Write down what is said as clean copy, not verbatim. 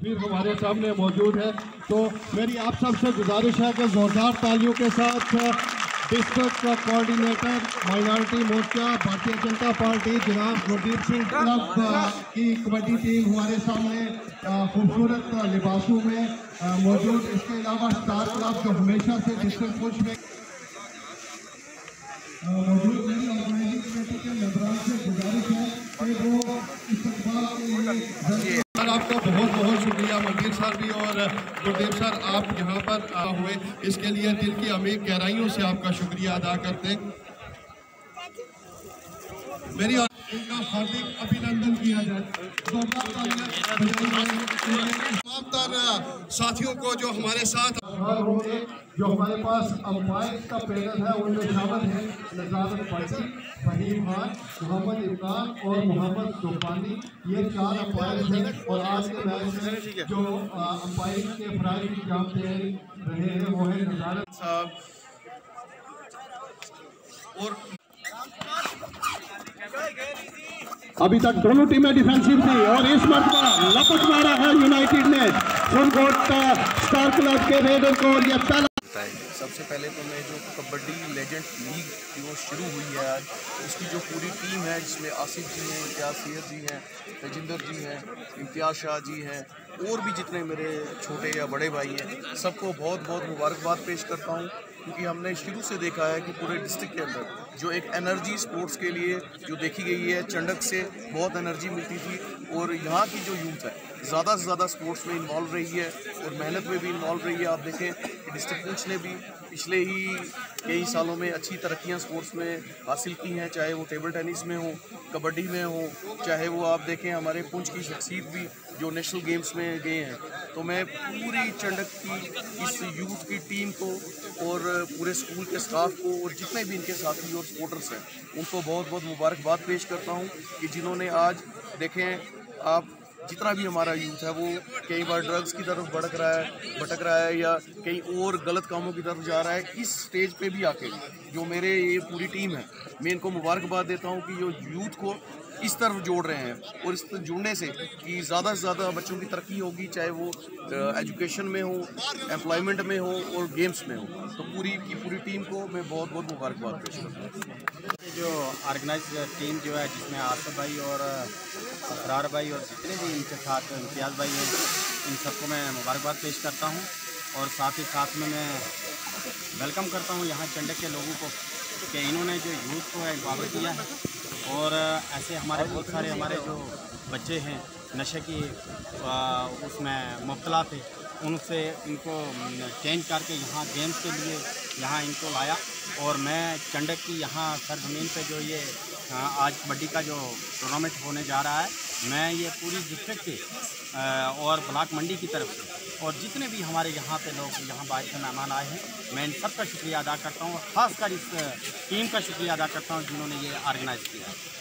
फिर हमारे सामने मौजूद है। तो मेरी आप सबसे गुजारिश है कि ज़ोरदार तालियों के साथ डिस्ट्रिक्ट कोऑर्डिनेटर माइनॉरिटी मोर्चा भारतीय जनता पार्टी जनाब गुरदीप सिंह क्लब की कबड्डी टीम हमारे सामने खूबसूरत लिबासों में मौजूद। इसके अलावा स्टार क्लब जो हमेशा से डिस्ट्रिक्ट पुश में मौजूद मेरी ऑर्गेनाइजिंग कमेटी के मेंबरान से गुजारिश है कि वो इस्तकबाल के लिए आपका बहुत बहुत शुक्रिया मंदिर सर भी और गुरदेव सर, आप यहाँ पर हुए इसके लिए दिल की अमीर गहराइयों से आपका शुक्रिया अदा करते हैं। मेरी इनका हार्दिक अभिनंदन किया जाए। तमाम तर साथियों को जो हमारे साथ होंगे, जो हमारे पास अंपायर का पैनल है उनमें शामिल है नज़ारत पार्टी, फहीम खान, मोहम्मद इमरान और मोहम्मद तूफानी। ये 4 अंपायर हैं और आज के मैच में जो अंपायरिंग के प्राइज इंतजाम दे रहे हैं वो है नज़ारत साहब। और अभी तक दोनों टीमें डिफेंसिव थी और इस मरतबा लपक मारा है यूनाइटेड ने सुनकोट स्टार क्लब के रेडर को। ये पहला सबसे पहले तो मैं जो कबड्डी लेजेंड लीग की वो शुरू हुई है आज, उसकी जो पूरी टीम है जिसमें आसिफ जी हैं, इम्तियाज़ सैयद जी हैं, तजिंदर जी हैं, इम्तियाज़ शाह जी हैं और भी जितने मेरे छोटे या बड़े भाई हैं, सबको बहुत बहुत मुबारकबाद पेश करता हूँ। क्योंकि हमने शुरू से देखा है कि पूरे डिस्ट्रिक्ट के अंदर जो एक एनर्जी स्पोर्ट्स के लिए जो देखी गई है, चंडक से बहुत एनर्जी मिलती थी और यहाँ की जो यूथ है ज़्यादा से ज़्यादा स्पोर्ट्स में इन्वॉल्व रही है और मेहनत में भी इन्वॉल्व रही है। आप देखें कि डिस्ट्रिक्ट पुंछ ने भी पिछले ही कई सालों में अच्छी तरक्कियाँ स्पोर्ट्स में हासिल की हैं, चाहे वो टेबल टेनिस में हो, कबड्डी में हो, चाहे वो आप देखें हमारे पुंछ की शख्सियत भी जो नेशनल गेम्स में गए हैं। तो मैं पूरी चंडक की इस यूथ की टीम को और पूरे स्कूल के स्टाफ को और जितने भी इनके साथी और सपोर्टर्स हैं उनको बहुत बहुत मुबारकबाद पेश करता हूँ कि जिन्होंने आज देखें आप जितना भी हमारा यूथ है वो कई बार ड्रग्स की तरफ भटक रहा है या कहीं और गलत कामों की तरफ जा रहा है, इस स्टेज पे भी आके जो मेरे ये पूरी टीम है मैं इनको मुबारकबाद देता हूँ कि जो यूथ को इस तरफ जोड़ रहे हैं और इस तरफ जुड़ने से कि ज़्यादा से ज़्यादा बच्चों की तरक्की होगी, चाहे वो एजुकेशन में हो, एम्प्लॉयमेंट में हो और गेम्स में हो। तो पूरी की पूरी टीम को मैं बहुत बहुत मुबारकबाद पेश करता हूँ। जो ऑर्गेनाइज टीम जो है जिसमें आसिफ भाई और असरार भाई और जितने भी इनके साथ इम्तियाज़ भाई हैं, इन सबको मैं मुबारकबाद पेश करता हूँ और साथ ही साथ में मैं वेलकम करता हूँ यहाँ चंडक के लोगों को कि इन्होंने जो यूथ को एम्पावर किया है और ऐसे हमारे बहुत सारे हमारे जो बच्चे हैं नशे की उसमें मुब्तला थे, उनसे इनको चेंज करके यहाँ गेम्स के लिए यहाँ इनको लाया और मैं चंडक की यहाँ सरजमीन पे जो ये आज कबड्डी का जो टूर्नामेंट होने जा रहा है, मैं ये पूरी डिस्ट्रिक्ट के और ब्लॉक मंडी की तरफ से और जितने भी हमारे यहाँ पे लोग यहाँ बाहर से मेहमान आए हैं, मैं इन सब का शुक्रिया अदा करता हूँ और ख़ासकर इस टीम का शुक्रिया अदा करता हूँ जिन्होंने ये ऑर्गेनाइज़ किया है।